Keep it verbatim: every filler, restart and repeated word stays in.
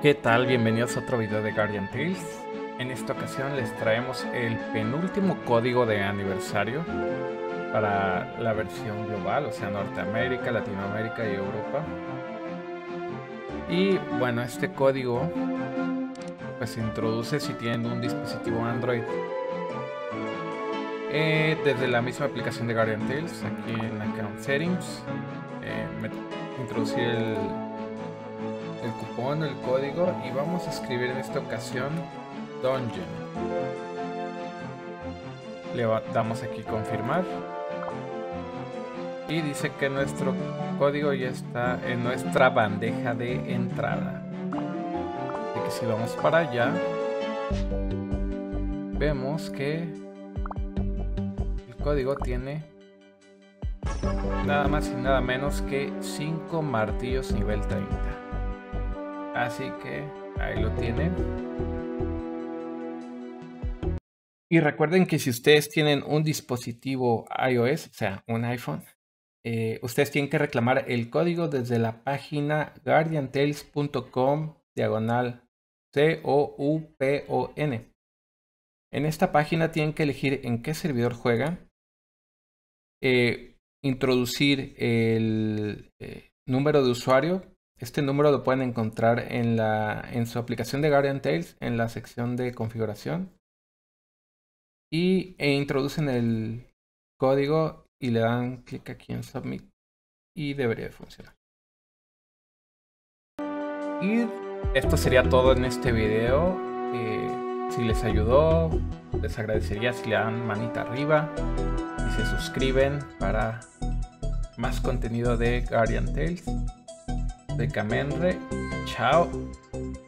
¿Qué tal? Bienvenidos a otro video de Guardian Tales. En esta ocasión les traemos el penúltimo código de aniversario para la versión global, o sea, Norteamérica, Latinoamérica y Europa. Y bueno, este código pues se introduce si tienen un dispositivo Android. Eh, desde la misma aplicación de Guardian Tales, aquí en Account Settings, eh, me, introducir el el cupón, el código, y vamos a escribir en esta ocasión Dungeon. Le damos aquí confirmar y dice que nuestro código ya está en nuestra bandeja de entrada. Así que si vamos para allá, vemos que el código tiene nada más y nada menos que cinco martillos nivel treinta. Así que ahí lo tienen. Y recuerden que si ustedes tienen un dispositivo iOS, o sea, un iPhone, eh, ustedes tienen que reclamar el código desde la página guardian tales punto com diagonal C O U P O N. En esta página tienen que elegir en qué servidor juegan, eh, introducir el eh, número de usuario. Este número lo pueden encontrar en, la, en su aplicación de Guardian Tales, en la sección de configuración. Y e introducen el código y le dan clic aquí en Submit. Y debería de funcionar. Y esto sería todo en este video. Eh, si les ayudó, les agradecería si le dan manita arriba y se suscriben para más contenido de Guardian Tales. De Kamenre, chao.